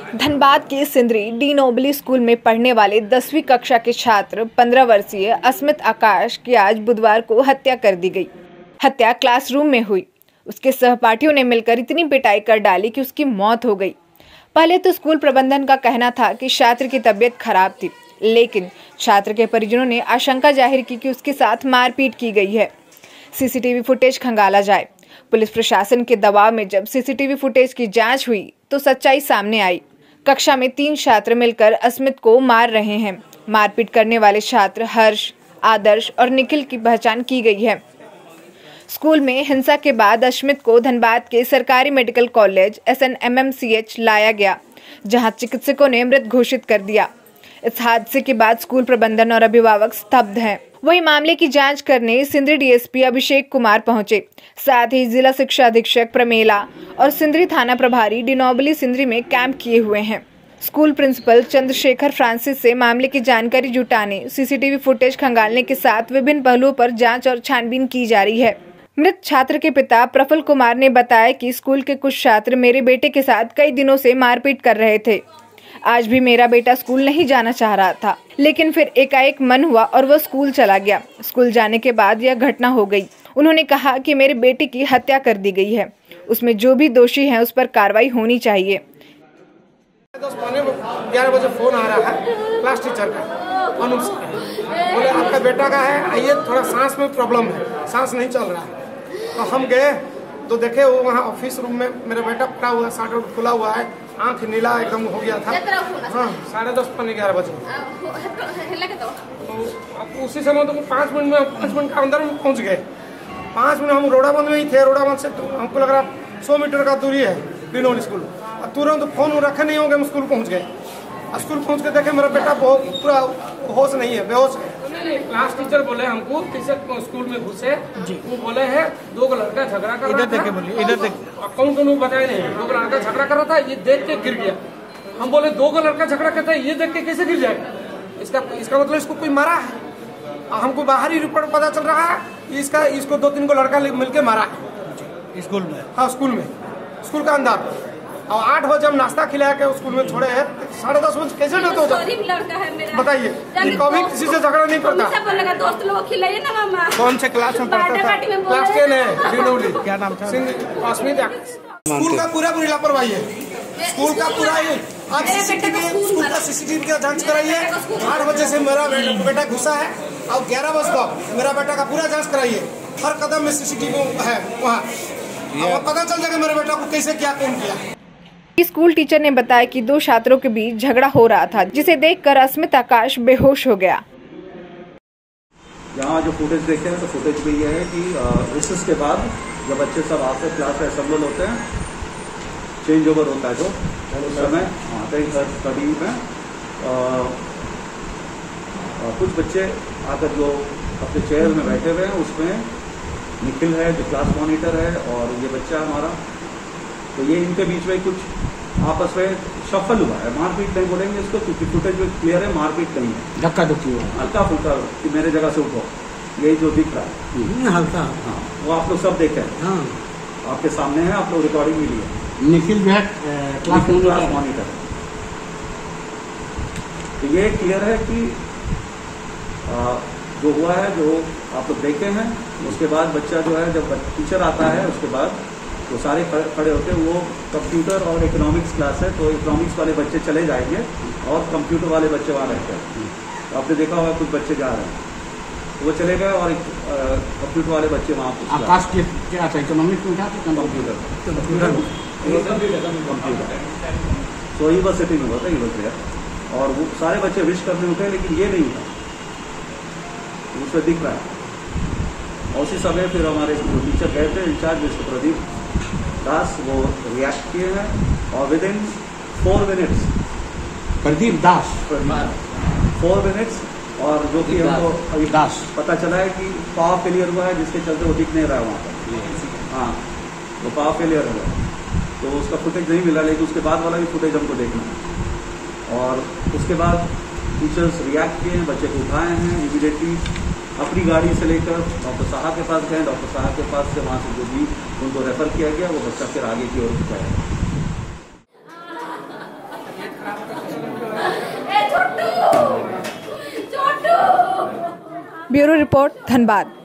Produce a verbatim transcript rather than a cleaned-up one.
धनबाद के Sindri D Nobili school में पढ़ने वाले दसवीं कक्षा के छात्र पंद्रह वर्षीय अस्मित आकाश की आज बुधवार को हत्या कर दी गई। हत्या क्लासरूम में हुई। उसके सहपाठियों ने मिलकर इतनी पिटाई कर डाली कि उसकी मौत हो गई। पहले तो स्कूल प्रबंधन का कहना था कि छात्र की तबीयत खराब थी, लेकिन छात्र के परिजनों ने आशंका जाहिर की कि उसके साथ मारपीट की गई है। सीसीटीवी फुटेज खंगाला जाए। पुलिस प्रशासन के दबाव में जब सीसीटीवी फुटेज की जांच हुई तो सच्चाई सामने आई। कक्षा में तीन छात्र मिलकर अस्मित को मार रहे हैं। मारपीट करने वाले छात्र हर्ष, आदर्श और निखिल की पहचान की गई है। स्कूल में हिंसा के बाद अस्मित को धनबाद के सरकारी medical college S N M M C H लाया गया, जहां चिकित्सकों ने मृत घोषित कर दिया। इस हादसे के बाद स्कूल प्रबंधन और अभिभावक स्तब्ध हैं। वहीं मामले की जांच करने Sindri D S P Abhishek Kumar पहुंचे। साथ ही जिला शिक्षा अधीक्षक प्रमेला और सिंदरी थाना प्रभारी डी नोबली सिंदरी में कैंप किए हुए हैं। स्कूल प्रिंसिपल चंद्रशेखर फ्रांसिस से मामले की जानकारी जुटाने, सीसीटीवी फुटेज खंगालने के साथ विभिन्न पहलुओं पर जांच और छानबीन की जा रही है। मृत छात्र के पिता प्रफुल्ल कुमार ने बताया कि स्कूल के कुछ छात्र मेरे बेटे के साथ कई दिनों से मारपीट कर रहे थे। आज भी मेरा बेटा स्कूल नहीं जाना चाह रहा था, लेकिन फिर एकाएक मन हुआ और वह स्कूल चला गया। स्कूल जाने के बाद यह घटना हो गई। उन्होंने कहा कि मेरे बेटे की हत्या कर दी गई है। उसमें जो भी दोषी हैं उस पर कार्रवाई होनी चाहिए। दस पौने ग्यारह बजे फोन आ रहा है क्लास टीचर का, अनुप से बोले आपका बेटा का है, आइए थोड़ा सांस में प्रॉब्लम है, सांस नहीं चल रहा है। तो हम गए तो देखे वो वहाँ ऑफिस रूम में मेरा बेटा पड़ा हुआ, शर्ट आउट खुला हुआ है, आंख नीला एकदम हो गया था। हाँ, साढ़े दस पौने ग्यारह बजे। तो उसी समय तो पाँच मिनट में पाँच मिनट के अंदर में पहुँच गए। पाँच मिनट हम रोडाबंद में ही थे। रोडाबंद से तो हमको लग रहा सौ मीटर का दूरी है डी नोबली स्कूल। तुरंत फोन रखे नहीं होंगे, हम स्कूल पहुँच गए। स्कूल पहुँच के देखे मेरा बेटा बहुत पूरा होश नहीं है, बेहोश है। क्लास टीचर बोले हमको किसी स्कूल में घुसे, वो बोले हैं दो लड़का झगड़ा कर रहा था। बोलिए इधर देख, कौन कौन बताया नहीं, दो लड़का झगड़ा कर रहा था, ये देख के गिर गया। हम बोले दो लड़का झगड़ा करता है, ये देख के कैसे गिर जाएगा? इसका इसका मतलब इसको कोई मारा है। हमको बाहरी रिपोर्ट पता चल रहा है इसका इसको दो तीन को लड़का मिलके मारा है स्कूल में। हाँ, स्कूल में, स्कूल का अंदर। और आठ बजे हम नाश्ता खिला के स्कूल में छोड़े हैं, साढ़े दस बजे कैसे डेथ हो जाए? बताइए, कभी किसी से झगड़ा नहीं करता। दोस्त लोग खिलाइए ना मामा। कौन से क्लास में पढ़ता था? क्लास टेन है, डी नोबली। क्या नाम था? अस्मित। स्कूल का पूरा पूरी लापरवाही है, स्कूल का पूरा ही। आप सीसीटीवी स्कूल का सीसीटीवी का जांच कराइए। आठ बजे से मेरा बेटा घुसा है और ग्यारह बजे तक मेरा बेटा का पूरा जांच कराइए। हर कदम में सीसीटीवी है वहाँ, पता चल जाएगा मेरे बेटा को कैसे क्या कौन किया। स्कूल टीचर ने बताया कि दो छात्रों के बीच झगड़ा हो रहा था, जिसे देखकर अस्मित आकाश बेहोश हो गया। यहाँ जो फुटेज देखते हैं तो फुटेज में ये है कि रिसेस के बाद जब बच्चे सब आते हैं, क्लास में असेंबल होते हैं, चेंज ओवर होता है जो उस समय कभी में कुछ बच्चे आकर जो अपने चेयर में बैठे हुए हैं, उसमें निखिल है जो क्लास मॉनिटर है और ये बच्चा हमारा, तो ये इनके बीच में कुछ आपस में शफल हुआ है। मारपीट नहीं बोलेंगे इसको क्योंकि फुटेज में क्लियर है, मारपीट नहीं है, धक्का धुक्की हुआ, हल्का फुल्का कि मेरे जगह से उठो, यही जो दिख रहा है हल्का। हाँ, वो आप लोग सब देखे हैं। हाँ, आपके सामने है, आप लोग रिकॉर्डिंग भी लिए। निखिल जो है क्लास मॉनिटर। तो ये क्लियर है कि आ, जो हुआ है, जो आप लोग देखे हैं। उसके बाद बच्चा जो है, जब टीचर आता है उसके बाद तो सारे खड़े होते हैं। वो कंप्यूटर और इकोनॉमिक्स क्लास है, तो इकोनॉमिक्स वाले बच्चे चले जाएंगे और कंप्यूटर वाले बच्चे वहाँ रहते हैं। तो आपने देखा होगा कुछ बच्चे जा रहे हैं, तो वो चले गए और कंप्यूटर वाले बच्चे वहाँ आकाश के क्या था, इकोनॉमिक्स में था कंप्यूटर कंप्यूटर तो ही बस सेटिंग हुआ था, ये बस गया और वो सारे बच्चे विश करने उठे, लेकिन ये नहीं था, उसमें दिख रहा है। और उसी समय फिर हमारे टीचर गए थे इंचार्ज मिस्टर प्रदीप दास, वो रिएक्ट किए हैं और within four minutes Pradeep Das four minutes और जो कि हमको अभी दास पता चला है कि पावर फेलियर हुआ है, जिसके चलते वो दिख नहीं रहा है वहाँ पर। हाँ, वो पावर फेलियर हुआ, तो उसका फुटेज नहीं मिला, लेकिन उसके बाद वाला भी फुटेज हमको देखना है। और उसके बाद टीचर्स रिएक्ट किए हैं, बच्चे को उठाए हैं इमीडिएटली अपनी गाड़ी से लेकर डॉक्टर साहब के पास गए। डॉक्टर साहब के पास से वहाँ से जो भी उनको रेफर किया गया, वो बच्चा फिर आगे की ओर गया। Bureau report, Dhanbad.